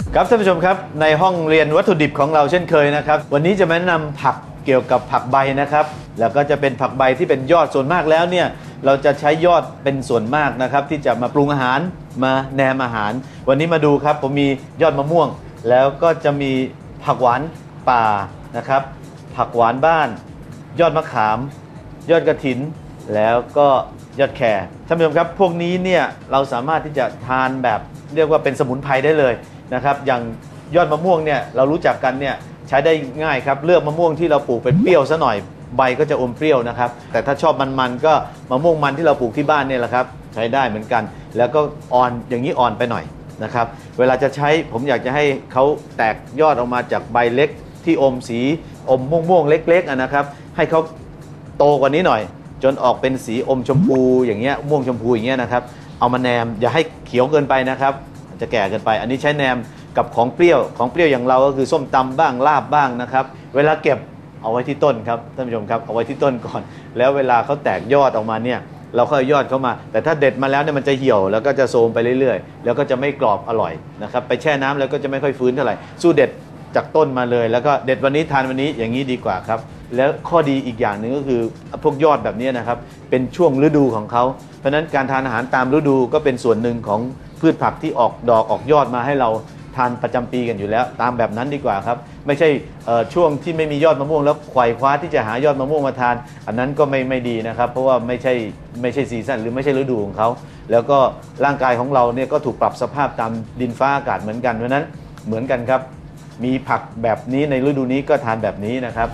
ครับท่านผู้ชมครับในห้องเรียนวัตถุดิบของเราเช่นเคยนะครับวันนี้จะมาแนะนำผักเกี่ยวกับผักใบนะครับแล้วก็จะเป็นผักใบที่เป็นยอดส่วนมากแล้วเนี่ยเราจะใช้ยอดเป็นส่วนมากนะครับที่จะมาปรุงอาหารมาแหนมอาหารวันนี้มาดูครับผมมียอดมะม่วงแล้วก็จะมีผักหวานป่านะครับผักหวานบ้านยอดมะขามยอดกระถินแล้วก็ยอดแครท่านผู้ชมครับพวกนี้เนี่ยเราสามารถที่จะทานแบบเรียกว่าเป็นสมุนไพรได้เลยนะครับอย่างยอดมะม่วงเนี่ยเรารู้จักกันเนี่ยใช้ได้ง่ายครับเลือกมะม่วงที่เราปลูกเป็นเปรี้ยวซะหน่อยใบก็จะอมเปรี้ยวนะครับแต่ถ้าชอบมันๆก็มะม่วงมันที่เราปลูกที่บ้านเนี่ยแหละครับใช้ได้เหมือนกันแล้วก็อ่อนอย่างนี้อ่อนไปหน่อยนะครับเวลาจะใช้ผมอยากจะให้เขาแตกยอดออกมาจากใบเล็กที่อมสีอมม่วงๆเล็กๆนะครับให้เขาโตกว่านี้หน่อยจนออกเป็นสีอมชมพูอย่างเงี้ยม่วงชมพูอย่างเงี้ยนะครับเอามาแนมอย่าให้เขียวเกินไปนะครับจะแก่เกินไปอันนี้ใช้แนมกับของเปรี้ยวอย่างเราก็คือส้มตำบ้างลาบบ้างนะครับเวลาเก็บเอาไว้ที่ต้นครับท่านผู้ชมครับเอาไว้ที่ต้นก่อนแล้วเวลาเขาแตกยอดออกมาเนี่ยเราค่อยยอดเข้ามาแต่ถ้าเด็ดมาแล้วเนี่ยมันจะเหี่ยวแล้วก็จะโทรมไปเรื่อยๆแล้วก็จะไม่กรอบอร่อยนะครับไปแช่น้ำแล้วก็จะไม่ค่อยฟื้นเท่าไหร่สู้เด็ดจากต้นมาเลยแล้วก็เด็ดวันนี้ทานวันนี้อย่างนี้ดีกว่าครับแล้วข้อดีอีกอย่างหนึ่งก็คือพวกยอดแบบนี้นะครับเป็นช่วงฤดูของเขาเพราะฉะนั้นการทานอาหารตามฤดูก็เป็นส่วนหนึ่งของพืชผักที่ออกดอกออกยอดมาให้เราทานประจำปีกันอยู่แล้วตามแบบนั้นดีกว่าครับไม่ใช่ช่วงที่ไม่มียอดมะม่วงแล้วไขว่คว้าที่จะหายอดมะม่วงมาทานอันนั้นก็ไม่ดีนะครับเพราะว่าไม่ใช่ซีซั่นหรือไม่ใช่ฤดูของเขาแล้วก็ร่างกายของเราเนี่ยก็ถูกปรับสภาพตามดินฟ้าอากาศเหมือนกันเพราะนั้นเหมือนกันครับมีผักแบบนี้ในฤดูนี้ก็ทานแบบนี้นะครับ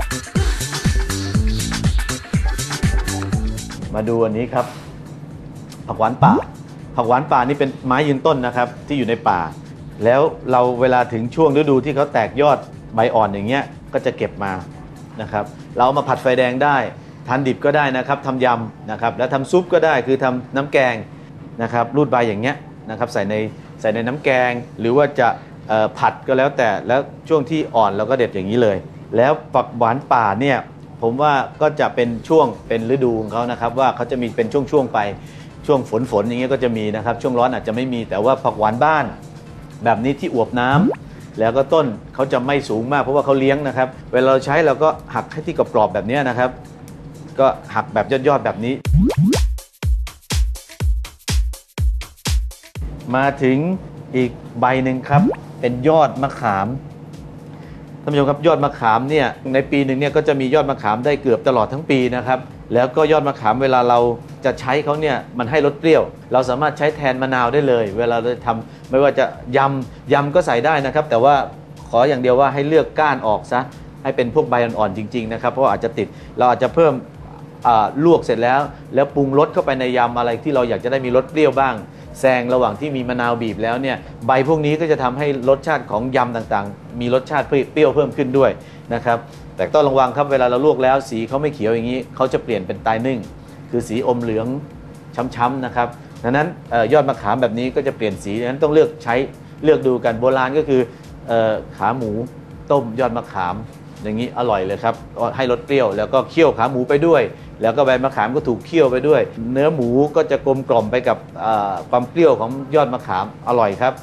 มาดูอันนี้ครับผักหวานป่าผักหวานป่านี่เป็นไม้ยืนต้นนะครับที่อยู่ในป่าแล้วเราเวลาถึงช่วงฤดูที่เขาแตกยอดใบอ่อนอย่างเงี้ยก็จะเก็บมานะครับเราเอามาผัดไฟแดงได้ทานดิบก็ได้นะครับทำยำนะครับแล้วทำซุปก็ได้คือทำน้ำแกงนะครับรูดใบอย่างเงี้ยนะครับใส่ในน้ำแกงหรือว่าจะผัดก็แล้วแต่แล้วช่วงที่อ่อนเราก็เด็ดอย่างนี้เลยแล้วผักหวานป่าเนี่ยผมว่าก็จะเป็นช่วงเป็นฤดูของเขานะครับว่าเขาจะมีเป็นช่วงไปช่วงฝนอย่างเงี้ยก็จะมีนะครับช่วงร้อนอาจจะไม่มีแต่ว่าผักหวานบ้านแบบนี้ที่อวบน้ำแล้วก็ต้นเขาจะไม่สูงมากเพราะว่าเขาเลี้ยงนะครับเวลาเราใช้เราก็หักให้ที่กรอบๆแบบนี้นะครับก็หักแบบยอดๆแบบนี้มาถึงอีกใบหนึ่งครับเป็นยอดมะขามท่านผู้ชมครับยอดมะขามเนี่ยในปีหนึ่งเนี่ยก็จะมียอดมะขามได้เกือบตลอดทั้งปีนะครับแล้วก็ยอดมะขามเวลาเราจะใช้เขาเนี่ยมันให้รสเปรี้ยวเราสามารถใช้แทนมะนาวได้เลยเวลาเราทำไม่ว่าจะยำก็ใส่ได้นะครับแต่ว่าขออย่างเดียวว่าให้เลือกก้านออกซะให้เป็นพวกใบอ่อนๆจริงๆนะครับเพราะอาจจะติดเราอาจจะเพิ่มลวกเสร็จแล้วปรุงรสเข้าไปในยำอะไรที่เราอยากจะได้มีรสเปรี้ยวบ้างแซงระหว่างที่มีมะนาวบีบแล้วเนี่ยใบพวกนี้ก็จะทำให้รสชาติของยำต่างๆมีรสชาติเปรี้ยวเพิ่มขึ้นด้วยนะครับแต่ต้องระวังครับเวลาเราลวกแล้วสีเขาไม่เขียวอย่างนี้เขาจะเปลี่ยนเป็นตายนึ่งคือสีอมเหลืองช้ำๆนะครับดังนั้นยอดมะขามแบบนี้ก็จะเปลี่ยนสีดังนั้นต้องเลือกดูกันโบราณก็คือขาหมูต้มยอดมะขามอย่างนี้อร่อยเลยครับให้รสเปรี้ยวแล้วก็เคี่ยวขาหมูไปด้วยแล้วก็ใบมะขามก็ถูกเคี่ยวไปด้วยเนื้อหมูก็จะกลมกล่อมไปกับความเปรี้ยวของยอดมะขามอร่อยครับ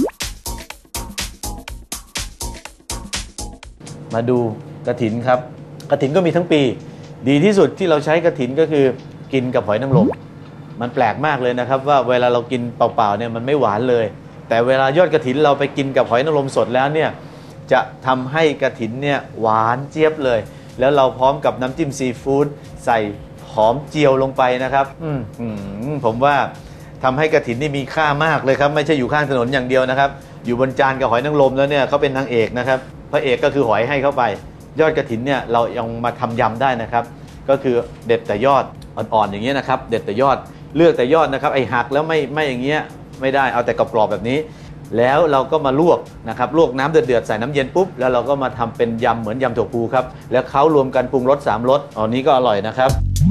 มาดูกฐินครับกฐินก็มีทั้งปีดีที่สุดที่เราใช้กฐินก็คือกินกับหอยนางรมมันแปลกมากเลยนะครับว่าเวลาเรากินเปล่าๆเนี่ยมันไม่หวานเลยแต่เวลายอดกฐินเราไปกินกับหอยนางรมสดแล้วเนี่ยจะทำให้กฐินเนี่ยหวานเจี๊ยบเลยแล้วเราพร้อมกับน้ำจิ้มซีฟู้ดใส่หอมเจียวลงไปนะครับผมว่าทำให้กฐินนี่มีค่ามากเลยครับไม่ใช่อยู่ข้างถนนอย่างเดียวนะครับอยู่บนจานกับหอยนางรมแล้วเนี่ยเขาเป็นนางเอกนะครับพระเอกก็คือหอยให้เข้าไปยอดกฐินเนี่ยเรายังมาทำยำได้นะครับก็คือเด็ดแต่ยอดอ่อนๆอย่างเงี้ยนะครับเด็ดแต่ยอดเลือกแต่ยอดนะครับไอ้หักแล้วไม่อย่างเงี้ยไม่ได้เอาแต่กรอบๆแบบนี้แล้วเราก็มาลวกนะครับลวกน้ำเดือดๆใส่น้ำเย็นปุ๊บแล้วเราก็มาทำเป็นยำเหมือนยำถั่วพูครับแล้วเขารวมกันปรุงรส3รสอันนี้ก็อร่อยนะครับ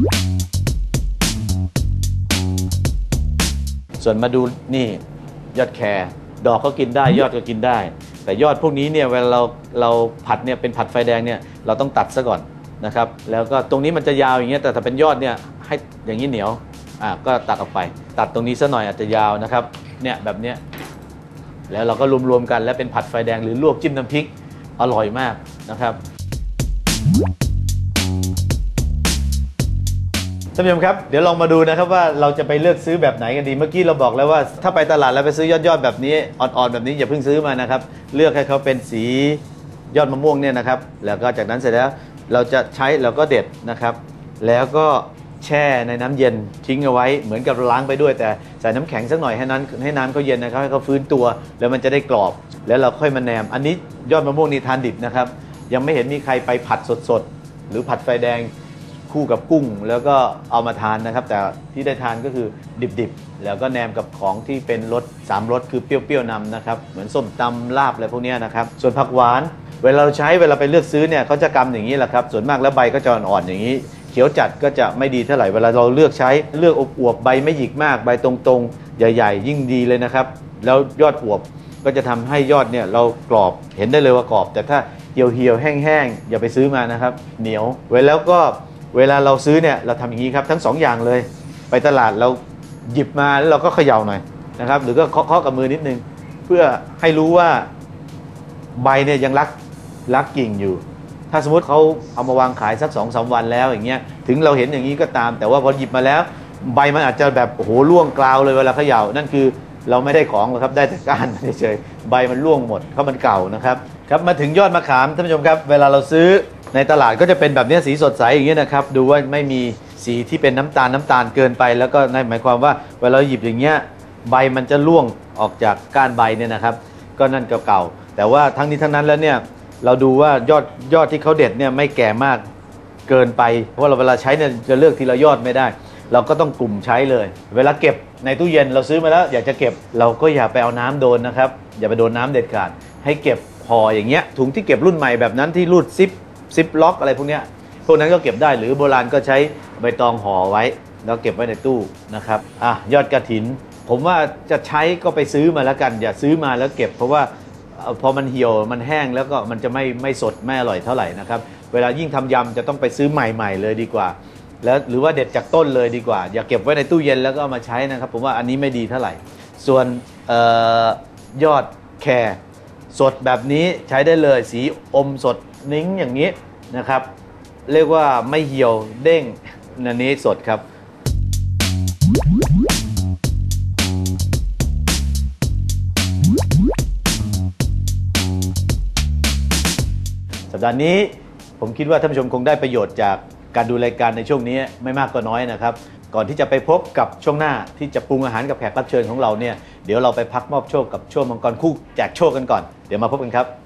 ส่วนมาดูนี่ยอดแครดอกก็กินได้ยอดก็กินได้แต่ยอดพวกนี้เนี่ยเวลาเราผัดเนี่ยเป็นผัดไฟแดงเนี่ยเราต้องตัดซะก่อนนะครับแล้วก็ตรงนี้มันจะยาวอย่างเงี้ยแต่ถ้าเป็นยอดเนี่ยให้อย่างนี้เหนียวก็ตัดออกไปตัดตรงนี้ซะหน่อยอาจจะยาวนะครับเนี่ยแบบเนี้ยแล้วเราก็รวมๆกันแล้วเป็นผัดไฟแดงหรือลวกจิ้มน้ำพริกอร่อยมากนะครับท่านผู้ชมครับเดี๋ยวลองมาดูนะครับว่าเราจะไปเลือกซื้อแบบไหนกันดีเมื่อกี้เราบอกแล้วว่าถ้าไปตลาดแล้วไปซื้อยอดแบบนี้อ่อนๆแบบนี้อย่าเพิ่งซื้อมานะครับเลือกให้เขาเป็นสียอดมะม่วงเนี่ยนะครับแล้วก็จากนั้นเสร็จแล้วเราจะใช้เราก็เด็ดนะครับแล้วก็แช่ในน้ำเย็นทิ้งเอาไว้เหมือนกับล้างไปด้วยแต่ใส่น้ำแข็งสักหน่อยให้น้ำเขาเย็นนะครับให้เขาฟื้นตัวแล้วมันจะได้กรอบแล้วเราค่อยมาแหนมอันนี้ยอดมะม่วงนี่ทานดิบนะครับยังไม่เห็นมีใครไปผัดสดๆหรือผัดไฟแดงคู่กับกุ้งแล้วก็เอามาทานนะครับแต่ที่ได้ทานก็คือดิบๆแล้วก็แหนมกับของที่เป็นรส3รสคือเปรี้ยวๆนำนะครับเหมือนส้มตำลาบอะไรพวกนี้นะครับส่วนผักหวานเวลาไปเลือกซื้อเนี่ยเขาจะกำอย่างนี้แหละครับส่วนมากแล้วใบก็จะอ่อนๆอย่างนี้เขียวจัดก็จะไม่ดีเท่าไหร่เวลาเราเลือกใช้เลือกอวบๆใบไม่หยิกมากใบตรงๆใหญ่ๆยิ่งดีเลยนะครับแล้วยอดอวบก็จะทำให้ยอดเนี่ยเรากรอบเห็นได้เลยว่ากรอบแต่ถ้าเหี่ยวๆแห้งๆอย่าไปซื้อมานะครับเหนียวไว้แล้วก็เวลาเราซื้อเนี่ยเราทำอย่างนี้ครับทั้ง2อย่างเลยไปตลาดเราหยิบมาแล้วเราก็เขย่าหน่อยนะครับหรือก็เคาะกับมือนิดนึงเพื่อให้รู้ว่าใบเนี่ยยังรักกิ่งอยู่ถ้าสมมติเขาเอามาวางขายสัก 2-3 วันแล้วอย่างเงี้ยถึงเราเห็นอย่างนี้ก็ตามแต่ว่าพอหยิบมาแล้วใบมันอาจจะแบบโอ้โหร่วงกลาวเลยเวลาเขย่านั่นคือเราไม่ได้ของหรอกครับได้แต่ก้านเฉยๆใบมันร่วงหมดเพราะมันเก่านะครับครับมาถึงยอดมะขามท่านผู้ชมครับเวลาเราซื้อในตลาดก็จะเป็นแบบนี้สีสดใสอย่างเงี้ยนะครับดูว่าไม่มีสีที่เป็นน้ำตาลเกินไปแล้วก็นั่นหมายความว่าเวลาเราหยิบอย่างเงี้ยใบมันจะร่วงออกจากก้านใบเนี่ยนะครับก็นั่นเก่าๆแต่ว่าทั้งนี้ทั้งนั้นแล้วเนี่ยเราดูว่ายอดที่เขาเด็ดเนี่ยไม่แก่มากเกินไปเพราะเราเวลาใช้เนี่ยจะเลือกทีละยอดไม่ได้เราก็ต้องกลุ่มใช้เลยเวลาเก็บในตู้เย็นเราซื้อมาแล้วอยากจะเก็บเราก็อย่าไปเอาน้ำโดนนะครับอย่าไปโดนน้ำเด็ดขาดให้เก็บห่ออย่างเงี้ยถุงที่เก็บรุ่นใหม่แบบนั้นที่รูดซิปล็อกอะไรพวกเนี้ยพวกนั้นก็เก็บได้หรือโบราณก็ใช้ใบตองห่อไว้แล้วเก็บไว้ในตู้นะครับยอดกฐินผมว่าจะใช้ก็ไปซื้อมาแล้วกันอย่าซื้อมาแล้วเก็บเพราะว่าพอมันเหี่ยวมันแห้งแล้วก็มันจะไม่สดไม่อร่อยเท่าไหร่นะครับเวลายิ่งทำยำจะต้องไปซื้อใหม่ๆเลยดีกว่าแล้วหรือว่าเด็ดจากต้นเลยดีกว่าอย่าเก็บไว้ในตู้เย็นแล้วก็เอามาใช้นะครับผมว่าอันนี้ไม่ดีเท่าไหร่ส่วนยอดแครสดแบบนี้ใช้ได้เลยสีอมสดนิ้งอย่างนี้นะครับเรียกว่าไม่เหี่ยวเด้งอันนี้สดครับสัปดาห์นี้ผมคิดว่าท่านผู้ชมคงได้ประโยชน์จากการดูรายการในช่วงนี้ไม่มากก็น้อยนะครับก่อนที่จะไปพบกับช่วงหน้าที่จะปรุงอาหารกับแขกรับเชิญของเราเนี่ยเดี๋ยวเราไปพักมอบโชคกับช่วงมังกรคู่แจกโชคกันก่อนเดี๋ยวมาพบกันครับ